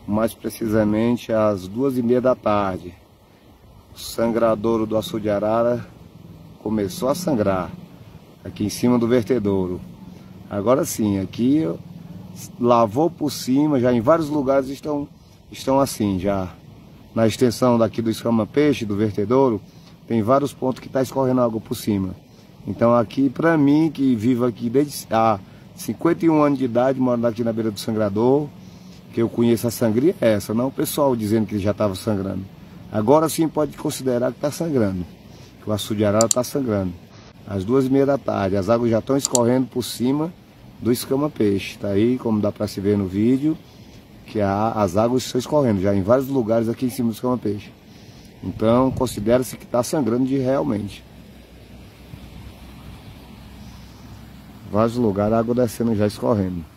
mais precisamente às 2h30 da tarde. O sangradouro do açude de arara começou a sangrar aqui em cima do vertedouro. Agora sim, aqui lavou por cima, já em vários lugares estão assim já. Na extensão daqui do escama-peixe, do vertedouro, tem vários pontos que está escorrendo água por cima. Então aqui, para mim, que vivo aqui desde há 51 anos de idade, moro aqui na beira do sangrador, que eu conheço a sangria é essa, não o pessoal dizendo que já estava sangrando. Agora sim pode considerar que está sangrando, que o açude de arara está sangrando. Às 2h30 da tarde, as águas já estão escorrendo por cima do escama-peixe. Tá aí, como dá para se ver no vídeo, que as águas estão escorrendo já em vários lugares aqui em cima do escama-peixe. Então, considera-se que está sangrando de realmente. Vários lugares a água descendo já escorrendo.